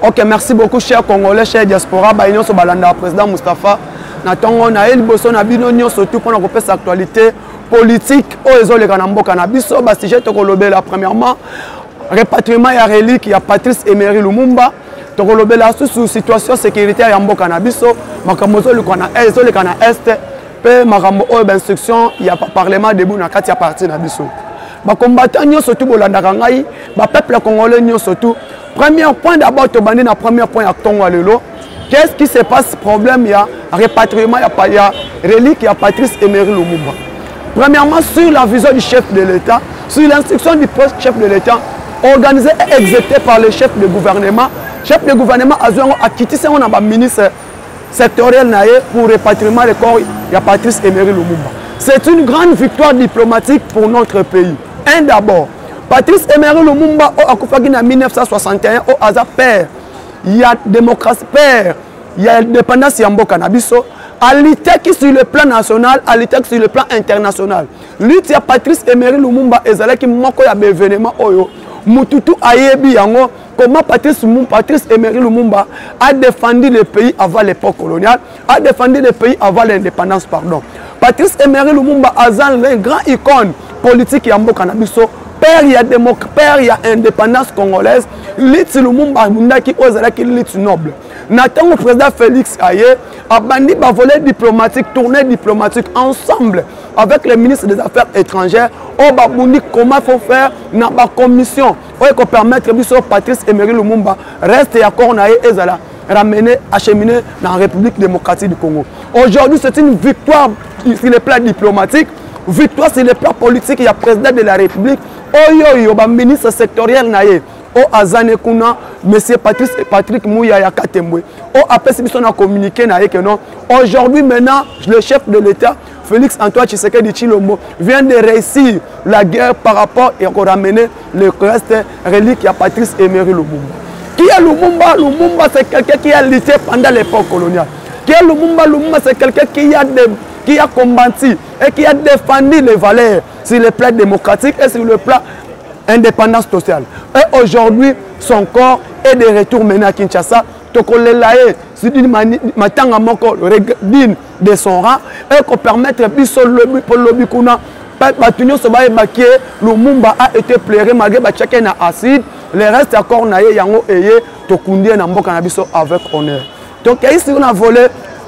Ok, merci beaucoup, chers Congolais, chers diaspora. Baïnon so balanda président Moustapha. Natongo na el boso na bino nyo surtout pour notre actualité politique. Oezo le kanambo kanabiso. Ba sujet to kolobela premièrement répatriement ya relique ya Patrice Emery Lumumba. To kolobela sous situation sécuritaire ya mboka na biso. Makamozo le kana ezo le kana est. Pe makambo o instruction ya parlement debout na kati ya parti na biso. Ba combattant nyo surtout bolanda kangai, ba peuple congolais nyo surtout. Premier point d'abord, tu as dit premier point à Tongo Lelo. Qu'est-ce qui se passe? Problème, il y a répatriement, il y a relique, il y a Patrice Emery Lumumba. Premièrement, sur la vision du chef de l'État, sur l'instruction du chef de l'État, organisé et exécuté par le chef de gouvernement. Chef de gouvernement a quitté son ministre sectoriel pour répatriement le corps, il y a Patrice Emery Lumumba. C'est une grande victoire diplomatique pour notre pays. Un d'abord. Patrice Emery Lumumba a Akufagi en 1961 au hasard père. Il y a démocratie père, il y a indépendance Yambo Nabiso. À l'état sur le plan national, à l'état sur le plan international. Lutte ya Patrice Emery Lumumba ezala ki moko ya événement oyo. Mututu ayebi yango comment Patrice Emery Lumumba a défendu le pays avant l'époque coloniale, a défendu le pays avant l'indépendance pardon. Patrice Emery Lumumba a un grand icône politique Yambo Nabiso. Père, il y a démocratie, père, il y a indépendance congolaise. L'île Lumumba, qui ose l'île noble. Nathan, le président Félix Aye, a bandit la volée diplomatique, tournée diplomatique ensemble avec le ministre des Affaires étrangères. On va dire comment il faut faire dans la commission. Pour permettre que Patrice Emery Lumumba reste à Cornaï et Zala ramener, acheminer dans la République démocratique du Congo. Aujourd'hui, c'est une victoire sur le plan diplomatique, victoire sur le plan politique. Il y a le président de la République. Oyo ministre sectoriel naye o azane kuna monsieur Patrick Mouya ya Katembwe o après si a communiqué naye que non aujourd'hui maintenant le chef de l'État Félix Antoine Tshisekedi Tshilombo vient de réussir la guerre par rapport et encore ramener le reste relique à Patrice Emery Lumumba. Qui est Lumumba? Lumumba c'est quelqu'un qui a lutté pendant l'époque coloniale. Qui est Lumumba? Lumumba c'est quelqu'un qui a combattu et qui a défendu les valeurs sur le plan démocratique et sur le plan indépendance sociale. Et aujourd'hui, son corps est de retour maintenant à Kinshasa. Tokolelaye, c'est une matanga moko digne de son rang et qu'on permettre biso lobby pour lobby kuna batunyo soba ebaké Lumumba a été pleuré malgré chacun na acide. Le reste encore naye yango eye tokundie na mboka na biso avec honneur. Donc ici on a volé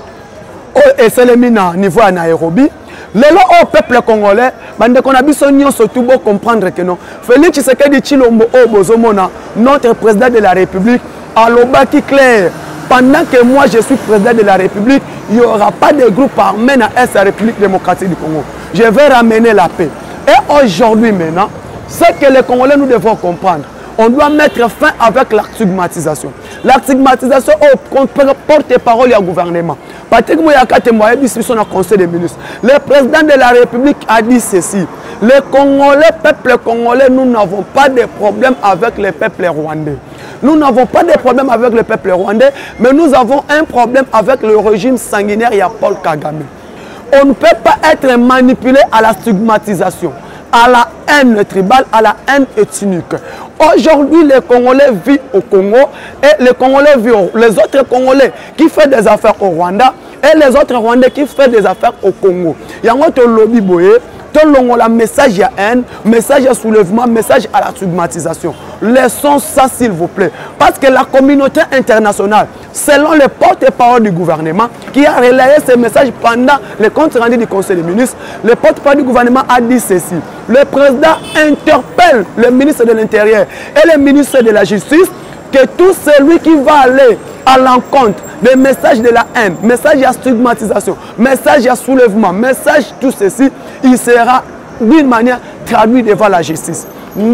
et c'est le niveau à Nairobi. Lelo au peuple congolais, bande qu'on a besoin surtout pour comprendre que non. Félix Tshisekedi Tshilombo au Bozomona, notre président de la République, à l'obaki clair. Pendant que moi je suis président de la République, il n'y aura pas de groupe armé dans la République démocratique du Congo. Je vais ramener la paix. Et aujourd'hui maintenant, ce que les Congolais nous devons comprendre, on doit mettre fin avec la stigmatisation. La stigmatisation au porte-parole du gouvernement. Patrick Mouyaka témoigne sur le Conseil des ministres. Le président de la République a dit ceci. Les Congolais, peuple congolais, nous n'avons pas de problème avec le peuple rwandais. Nous n'avons pas de problème avec le peuple rwandais, mais nous avons un problème avec le régime sanguinaire, il y a Paul Kagame. On ne peut pas être manipulé à la stigmatisation, à la haine tribale, à la haine ethnique. Aujourd'hui, les Congolais vivent au Congo et les Congolais vivent, les autres Congolais qui font des affaires au Rwanda et les autres Rwandais qui font des affaires au Congo. Il y a un lobby boye, un message à haine, message à soulèvement, message à la stigmatisation. Laissons ça s'il vous plaît. Parce que la communauté internationale, selon les porte-parole du gouvernement, qui a relayé ce message pendant le compte rendu du Conseil des ministres, le porte-parole du gouvernement a dit ceci. Le président interpelle le ministre de l'Intérieur et le ministre de la Justice que tout celui qui va aller à l'encontre des messages de la haine, messages à stigmatisation, messages à soulèvement, messages tout ceci, il sera d'une manière traduit devant la justice.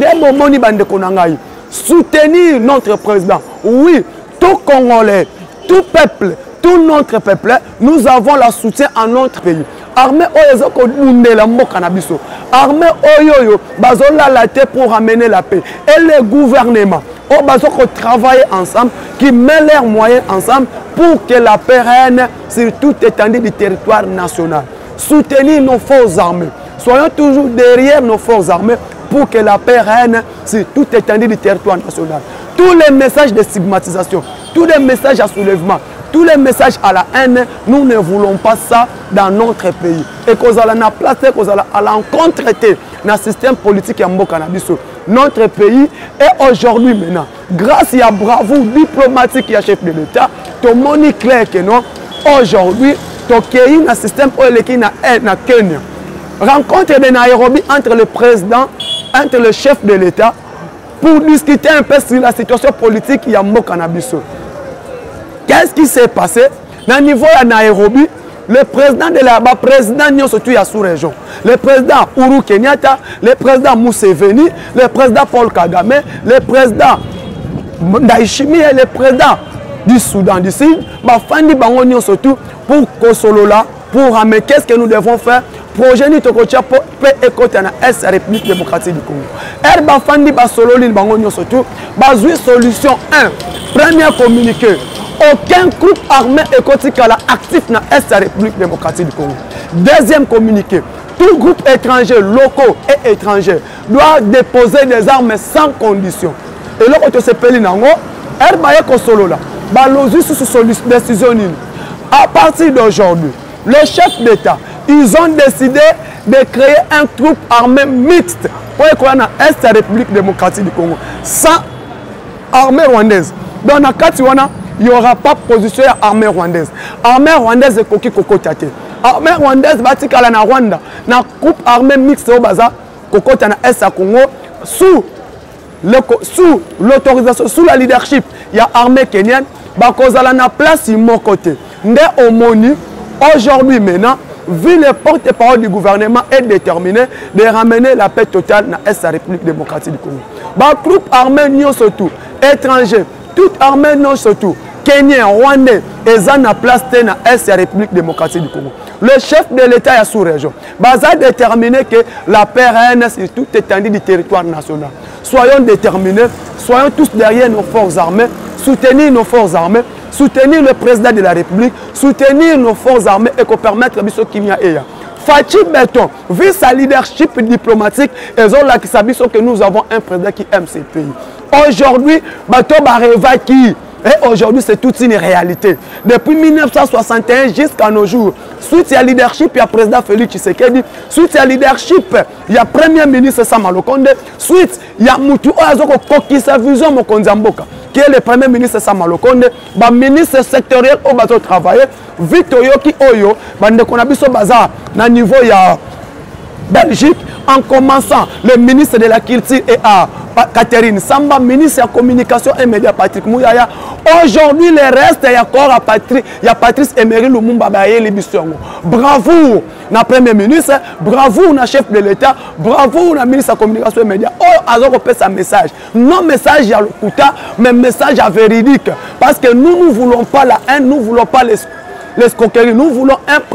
Soutenir notre président. Oui, tout Congolais, tout peuple, tout notre peuple, nous avons le soutien à notre pays. Armée Oyezoko Mundela Mokanabiso. Armée Oyoyo, Bazola la tête pour ramener la paix. Et le gouvernement, Bazoko travaille ensemble, qui met leurs moyens ensemble pour que la paix règne sur toute étendue du territoire national. Soutenir nos forces armées. Soyons toujours derrière nos forces armées pour que la paix règne sur toute étendue du territoire national. tous les messages de stigmatisation, tous les messages à soulèvement, tous les messages à la haine, nous ne voulons pas ça dans notre pays. Et qu'on a la place, qu'on a à l'encontre dans le système politique en cannabis. Notre pays est aujourd'hui maintenant, grâce à bravoure diplomatique qui a chef de l'État, tout le monde est clair que non, aujourd'hui, tout le un système qui na Kenya. Rencontre de Nairobi entre le président, entre le chef de l'État, pour discuter un peu sur la situation politique qui a en cannabis. Qu'est-ce qui s'est passé? Au niveau de Nairobi, le président de la président surtout à sous-région, le président Uhuru Kenyatta, le président Museveni, le président Paul Kagame, le président Ndayishimiye et le président du Soudan du Sud, Fandi Bango surtout pour Kosolola, pour ramener qu'est-ce que nous devons faire projet ni tokotia pour écouter na est République démocratique du Congo. Herba Fandi Basololi Bango surtout, bazui solution 1. Premier communiqué. Aucun groupe armé écotique actif dans l'Est République démocratique du Congo. Deuxième communiqué. Tout groupe étranger, locaux et étrangers doit déposer des armes sans condition. Et là, quand on se pèle dans décision. À partir d'aujourd'hui, les chefs d'État, ils ont décidé de créer un groupe armé mixte pour l'Est République démocratique du Congo. Sans armée rwandaise. Dans la Katiwana, il n'y aura pas de position à l'armée rwandaise. L'armée rwandaise est coquille coco tate. L'armée rwandaise va être à Rwanda. Dans groupe armé mixte au bazar, coco tana est à Congo, sous l'autorisation, sous la leadership, il y a l'armée kenyane, bakozala na place de mon côté. Ndé Omoni, aujourd'hui maintenant, vu le porte-parole du gouvernement est déterminé de ramener la paix totale dans l'Est République démocratique du Congo. Bah, groupe armé non surtout, étranger, toute armée non surtout, Kenyan, Rwandais, et ça na place dans l'Est République démocratique du Congo. Le chef de l'État est sous-région. Bah, ça a déterminé que la paix règne sur toute étendue du territoire national. Soyons déterminés, soyons tous derrière nos forces armées, soutenir nos forces armées, soutenir le président de la République, soutenir nos forces armées et qu'on permette qu'il y a. Fachi Beton, vu sa leadership diplomatique, que nous avons un président qui aime ce pays. Aujourd'hui, Bato Bareva qui, et aujourd'hui c'est toute une réalité. Depuis 1961 jusqu'à nos jours, suite à leadership, il y a le président Félix Tshisekedi, suite à leadership, il y a le premier ministre Sama Lukonde, suite il y a Moutou Oazoko Kokisa Vision Mokonzamboka, qui est le premier ministre Sama Lukonde, le ministre sectoriel au bateau travailler, Victor Yoki Oyo, bande konabiso bazar, na niveau il y a Belgique, en commençant le ministre de la Culture et Art, Catherine Samba, ministre de la Communication et Médias, Patrick Mouyaya. Aujourd'hui, le reste, il y a encore Patrice Emery Lumumba Baye Libisongo. Bravo, na premier ministre, bravo, na chef de l'État, bravo, na ministre de la Communication et Médias. Oh, alors on peut sa message. Non message à l'Okuta, mais message à véridique. Parce que nous ne voulons pas la haine, nous ne voulons pas l'escroquerie. Nous voulons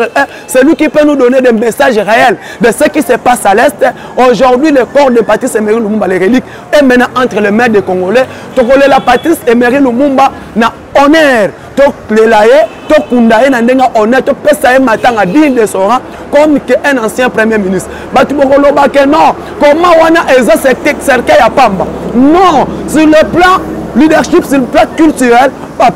celui qui peut nous donner des messages réels de ce qui se passe à l'Est. Aujourd'hui, le corps de Patrice Emery Lumumba, les reliques, est maintenant entre les mains des Congolais. Tokole la Patrice Emery Lumumba n'a honneur. Tokelaye, Tokundaye, n'a honneur. Topesaye matanga digne de son rang comme un ancien premier ministre. Batubokolo Bake, non. Comment on a eza cercueil à Pamba? Non. Sur le plan leadership, sur le plan culturel,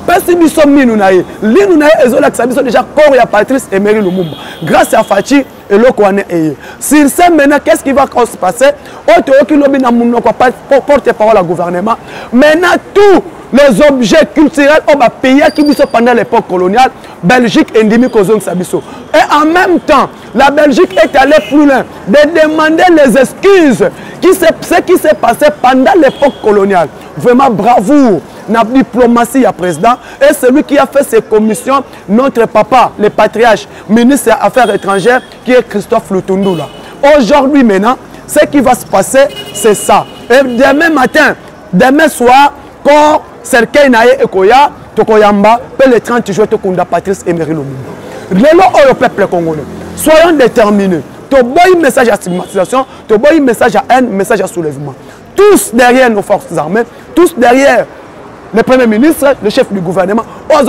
déjà corps à Patrice Emery Lumumba. Grâce à Fachi et Lokwane Eye. Sur ce, maintenant, qu'est-ce qui va se passer? Porte-parole au gouvernement. Maintenant, tous les objets culturels au pays qui sont pendant l'époque coloniale, Belgique et Ndimi Kozong Sabiso. Et en même temps, la Belgique est allée plus loin de demander les excuses ce qui s'est passé pendant l'époque coloniale. Vraiment bravo. La diplomatie à président et celui qui a fait ces commissions, notre papa, le patriarche, ministre des Affaires étrangères, qui est Christophe Lutundula. Aujourd'hui maintenant, ce qui va se passer, c'est ça. Et demain matin, demain soir, quand Serkei Naye Ekoya, Tokoyamba, le 30 juillet, Tokunda Patrice Emery Lumumba. Le peuple congolais, soyons déterminés. Toboy message à stigmatisation, toboy message à haine, message à soulèvement. Tous derrière nos forces armées, tous derrière le Premier ministre, le chef du gouvernement,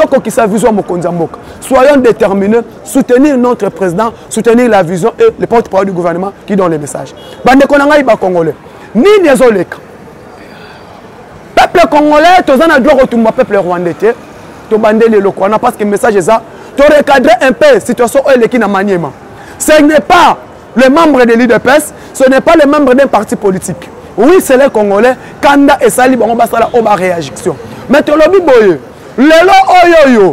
soyons déterminés, soutenir notre président, soutenir la vision et le porte-parole du gouvernement qui donne les messages. Ni désolé. peuple congolais, tu as droit au peuple rwandais. Tu as bandé les locaux. Parce que le message est ça. Tu as recadré un peu la situation qui est maniement. Ce n'est pas les membres de l'IDPS, ce n'est pas les membres d'un parti politique. Oui, c'est les Congolais. Kanda et Sali, on va faire la réaction. Mais tu as lobby boye. Le lo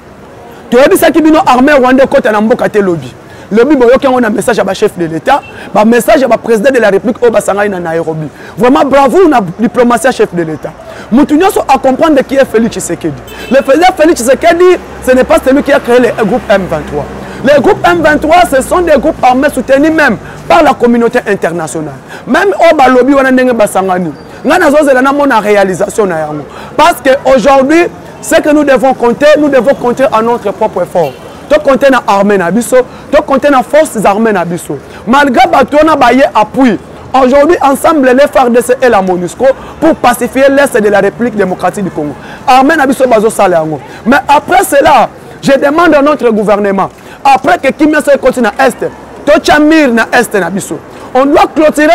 tu as dit ça qui est armée rwandais côté Namboka te lobby. Lobby boye qui a un message à la chef de l'État, un message à la président de la République au Basanga na Nairobi. Vraiment bravo na diplomatie chef de l'État. Moutounio à comprendre qui est Félix Tshisekedi. Le président Félix Tshisekedi, ce n'est pas celui qui a créé le groupe M23. Les groupes M23, ce sont des groupes armés soutenus même par la communauté internationale. Même au Balobi, on a des basangani. On a une réalisation. Parce qu'aujourd'hui, ce que nous devons compter à notre propre effort. Tu comptes dans l'armée Nabiso, tu comptes dans les forces armées Nabiso. Malgré que tu as appui, aujourd'hui, ensemble, les FARDC et la MONUSCO pour pacifier l'Est de la République démocratique du Congo. Armée Nabiso Bazo Saléango. Mais après cela, je demande à notre gouvernement, après que Kimia se continue à l'Est, Tochamir na Est Nabiso, on doit clôturer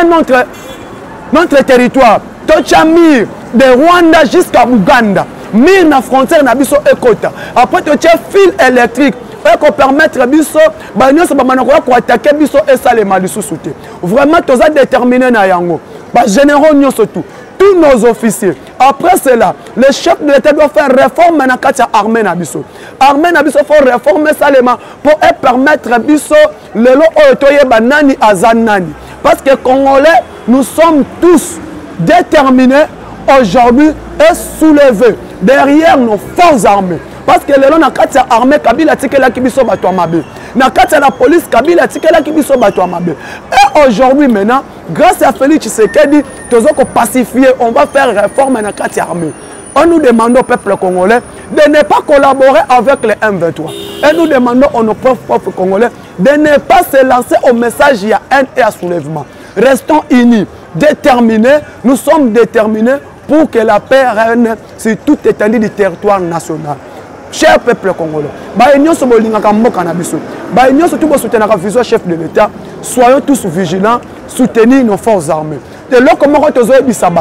notre territoire. Tochamir de Rwanda jusqu'à Ouganda. Mir na frontière Nabiso et Kota. Après, tu as fil électrique. Pour permettre biso pour attaquer biso et ça les mal sous-souté. Vraiment, tu as déterminé na yango. Généraux surtout. Tous nos officiers. Après cela, le chef de l'État doit faire réforme dans l'armée Nabiso. Armée Nabiso faut réformer ça pour permettre biso le lo otoye banani azanani. Parce que Congolais, nous sommes tous déterminés aujourd'hui et soulevés derrière nos forces armées. Parce que les gens qui ont armé Kabila tikela kibiso batwa mabe. Na kati la police Kabila tikela kibiso batwa mabe. Et aujourd'hui maintenant, grâce à Félix Tshisekedi, tous qu'on pacifier, on va faire réforme na kati armée. On nous demande au peuple congolais de ne pas collaborer avec les M23. Et nous demandons à nos peuples congolais de ne pas se lancer au message y a haine et à soulèvement. Restons unis, déterminés. Nous sommes déterminés pour que la paix règne sur toute étendue du territoire national. Cher peuple congolais, chef de l'État, soyons tous vigilants, soutenir nos forces armées. De là, comment on dit ça?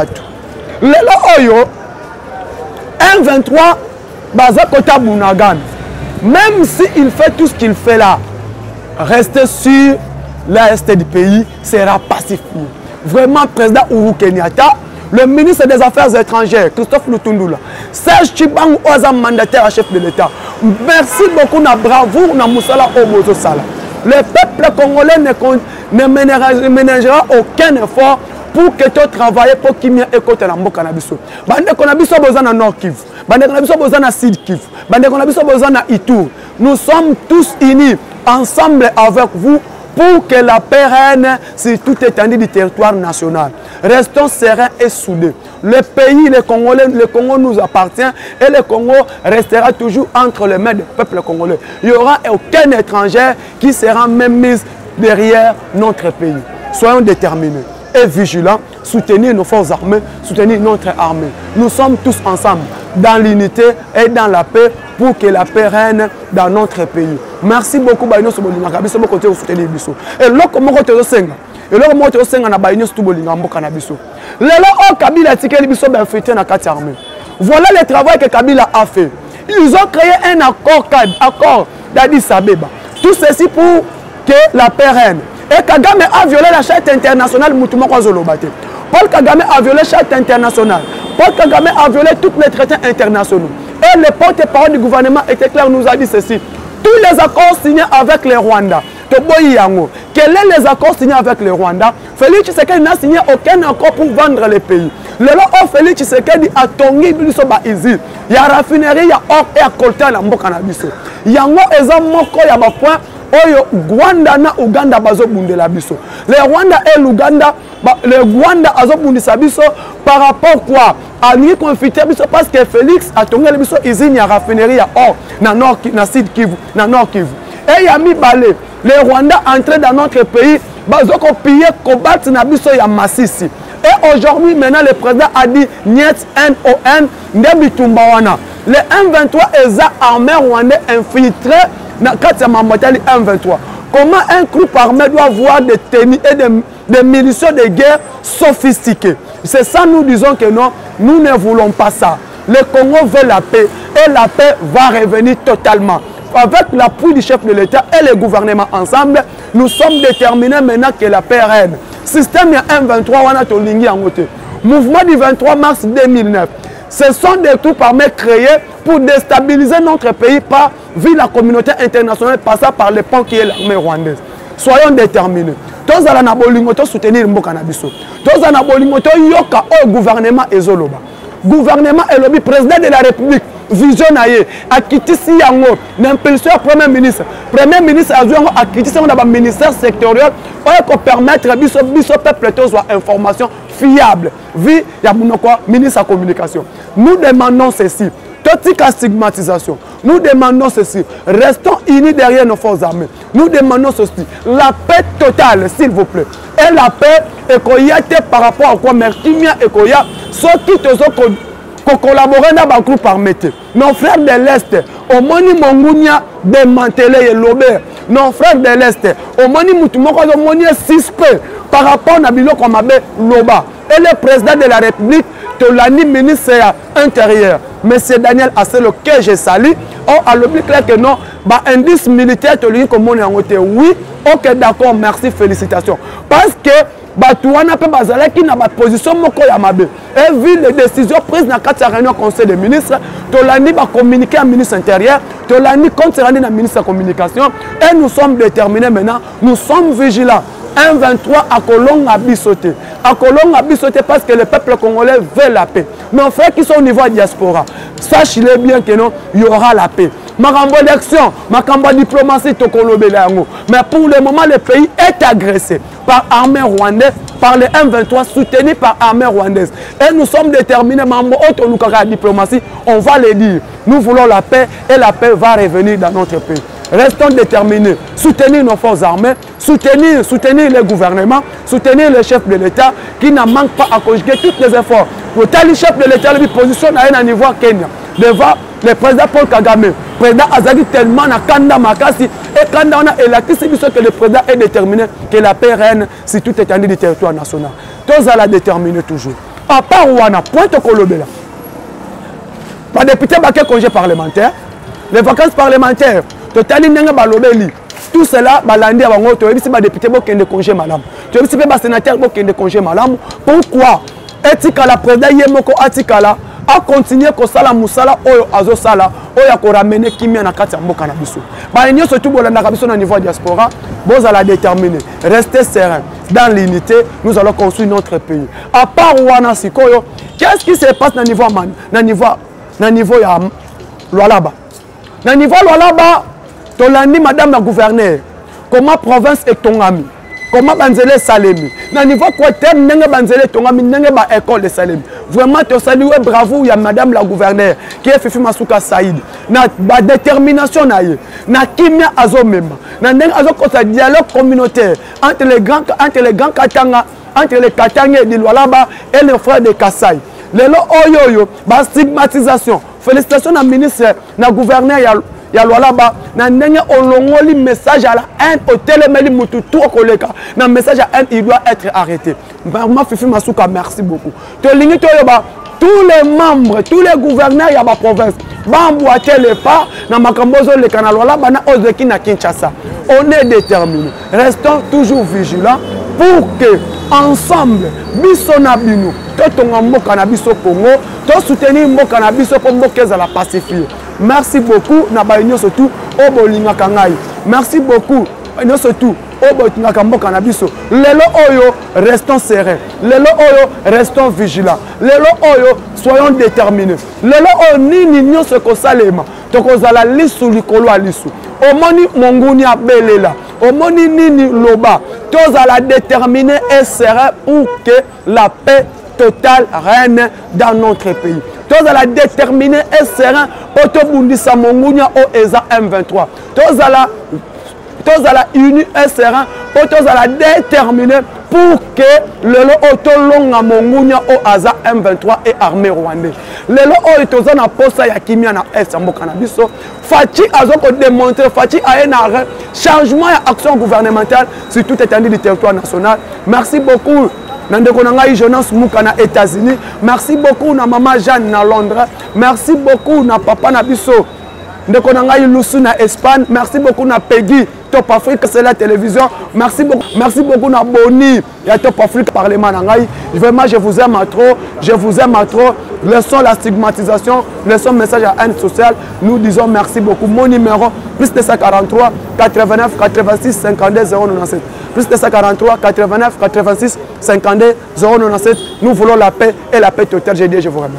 M23, même s'il fait tout ce qu'il fait là, rester sur l'est du pays sera pacifié. Vraiment, président Uhuru Kenyatta, le ministre des Affaires étrangères, Christophe Lutundula, Serge Chibang, mandataire à chef de l'État. Merci beaucoup, na bravoure, na Moussala Obozo Sala. Le peuple congolais ne ménagera aucun effort pour que tu travailles pour qu'il y ait écoute la mboka na biso. Bande konabiso besoin na Nord Kivu, bande konabiso besoin na Sud Kivu, bande konabiso besoin na Ituri. Nous sommes tous unis ensemble avec vous pour que la paix règne sur toute étendue du territoire national. Restons sereins et soudés. Le pays, le Congo nous appartient et le Congo restera toujours entre les mains du peuple congolais. Il n'y aura aucun étranger qui sera même mis derrière notre pays. Soyons déterminés et vigilants, soutenir nos forces armées, soutenir notre armée. Nous sommes tous ensemble dans l'unité et dans la paix pour que la paix règne dans notre pays. Merci beaucoup. Et là, comment on senga? Et là, comment on senga na baïno tout bolinga mboka na biso. Lelo o Kabila tikeli biso ba infiltré na kati armée. Voilà le travail que Kabila a fait. Ils ont créé un accord d'Addis Abeba. Tout ceci pour que la paix règne. Et Kagame a violé la charte internationale Moutouma Kwazolobate. Paul Kagame a violé la charte internationale. Paul Kagame a violé tous les traités internationaux. Et le porte-parole du gouvernement était clair, nous a dit ceci. Tous les accords signés avec les Rwandais. Quels sont les accords signés avec les Rwandais? Félix Tshisekedi n'a signé aucun accord pour vendre les pays. Le lot Félix Tshisekedi a tongi biso ba ici. Il y a raffinerie, il y a or et à coltan la mboka na biso. Yango eza moko ya ba point oyo Rwanda na Uganda bazo bundela biso. Les Rwanda et l'Uganda, le Rwanda azo bundisa biso par rapport quoi? A lui confiter biso parce que Félix a tongi biso ici ya raffinerie ya or na Nord na Sud Kivu, na Nord Kivu. Et Yami Balé, les Rwandais entrés dans notre pays, ils ont pillé combattre Nabiso et Massissi. Et aujourd'hui, maintenant, le président a dit Niet NON, Ndebitumbawana. Les M23 et armées rwandais infiltrés dans le M23. Comment un groupe armé doit avoir des tenues et des munitions de guerre sophistiquées? C'est ça, nous disons que non. Nous ne voulons pas ça. Le Congo veut la paix et la paix va revenir totalement. Avec l'appui du chef de l'État et le gouvernement ensemble, nous sommes déterminés maintenant que la paix règne. Système 1-23, on a tout l'ingé en côté. Mouvement du 23 mars 2009. Ce sont des troupes armées créées pour déstabiliser notre pays par via la communauté internationale passant par le pont qui est l'armée rwandaise. Soyons déterminés. Tous allons na bolingo to soutenir mboka na biso. Tous allons na bolingo to yoka au gouvernement ezoloba. Gouvernement et le président de la République vision naie akitisi yango l'impulsion premier ministre a joué akitisi yango na ministère sectoriel pour permettre biso peuple to soit information fiable vi ya munoko ministre de la communication. Nous demandons ceci. Toute stigmatisation. Nous demandons ceci. Restons unis derrière nos forces armées. Nous demandons ceci. La paix totale, s'il vous plaît. Et la paix, et par rapport à quoi Mertimia et Koya, ceux qui te collaborer dans le groupe armé. Nos frères de l'Est, au Moni Mongounia, démantelé et l'Aubert. Nos frères de l'Est, au Moni Moutumoko, au Moni 6P, par rapport à Nabilo Komabe, Loba. Et le président de la République, Tolani, ministre intérieur, M. Daniel Asselo, que je salue, a l'obligé clair que non, indice militaire, comme on est en côté. Oui, ok, d'accord, merci, félicitations. Parce que, Batouana peut basaler qui n'a pas de position, moko yamabe. Et vu les décisions prises dans la réunion conseil des ministres, Tolani va communiquer à ministre intérieur, Tolani compte se rendre à ministre de la communication, et nous sommes déterminés maintenant, nous sommes vigilants. 1-23 à Colombe à Bissoté. À Colombe à Bissoté parce que le peuple congolais veut la paix. Nos frères qui sont au niveau de la diaspora, sachez-le bien que non, il y aura la paix. Macambo d'élection, macambo diplomatie, mais pour le moment, le pays est agressé par l'armée rwandaise, par les 1-23 soutenus par l'armée rwandaise. Et nous sommes déterminés, la diplomatie, on va le dire. Nous voulons la paix et la paix va revenir dans notre pays. Restons déterminés, soutenir nos forces armées, soutenir le gouvernement, soutenir le chef de l'État qui ne manque pas à conjuguer tous les efforts. Pour tel chef de l'État, il positionne à un niveau Kenya, devant le président Paul Kagame. Le président Azali tellement na Kanda Makasi et quand on a électé, c'est que le président est déterminé que la paix règne si tout est en du territoire national. Tous à la déterminer toujours. À part Ouana, point de Kolobela. Pas député baké congé parlementaire, les vacances parlementaires. Tout cela, balandi à Bango, tu as vu si les députés qui ont des congés madame. Tu as vu si les sénateurs qui ont des congés madame. Pourquoi Etika la président Yemoko Atikala a continué à sala musala oyo azo sala oyo ko ramener kimia na kati ya mboka na biso. Ba nyo surtout bolanda ka biso na niveau diaspora, boz à la déterminer. Restez serein. Dans l'unité, nous allons construire notre pays. À part Wana Sikoyo, qu'est-ce qui se passe na niveau ya Lualaba? Na niveau Lualaba Tolani, madame la gouverneure, comment province est ton ami? Comment Banzele Salemi? Na niveau quoi terme, n'engue Banzele ton ami, n'engue ba école de Salemi. Vraiment, te salue, bravo, il y a madame la gouverneure, qui est Fifi Masuka Saïd. Na ba détermination na ye, na kimia azo mema, na n'engue azo kosa dialogue communautaire entre les grands Katanga, entre les Katanga de Lualaba et les frères de Kassai. Lelo oyoyo, ba stigmatisation. Félicitations à ministre, na gouverneur ya Lualaba, na ndenge olongoli message à la haine au télémeli mututu okoleka. Na message à haine, il doit être arrêté. Vraiment Fifi Masuka, merci beaucoup. To lingi to yoba tous les membres, tous les gouverneurs ya ba province, ba emboîter les pas na makambozo le canal Lualaba na ozeki na Kinshasa. On est déterminés. Restons toujours vigilants pour que ensemble biso na bino to tonga mboka na biso Congo, to soutenir mboka na biso pour mboka za la pacifier. Merci beaucoup na baïnyo surtout au bolinga kangai. Merci beaucoup baïnyo surtout au bolinga kamboka na biso. Lelo oyo restons sereins. Lelo oyo restons vigilants. Lelo oyo soyons déterminés. Lelo oyo nini nyonso ko salema. Tokozala lisu likolo alisu. Omoni monguni abelela. Omoni nini loba. Tozala déterminés et sereins pour que la paix totale règne dans notre pays. Tous à la déterminer et serein pour te bundisa mongunya au ESA M23. Tous à la unie et serein pour tous à la déterminer pour que le auto longa mongunya au ASA M23 et armée rwandaise. Le lo tous à la posa ya kimia na est mboka na biso. Fati azoko démontrer fati a un changement et action gouvernementale sur tout étendue du territoire national. Merci beaucoup. Nandeko Nangai Jonas Mouka na États-Unis. Merci beaucoup na maman Jeanne na Londres. Merci beaucoup na papa na biso. Ndeko Nangai Lusu na Espagne. Merci beaucoup na Peggy Top Afrique, c'est la télévision. Merci beaucoup na Boni. Il y a Top Afrique Parlement Nangai. Vraiment, je vous aime à trop. Je vous aime à trop. Laissons la stigmatisation, laissons message à haine sociale. Nous disons merci beaucoup. Mon numéro, plus de 143 89 86 52 097. Plus de 143 89 86 52 097. Nous voulons la paix et la paix totale. J'ai dit, je vous remercie.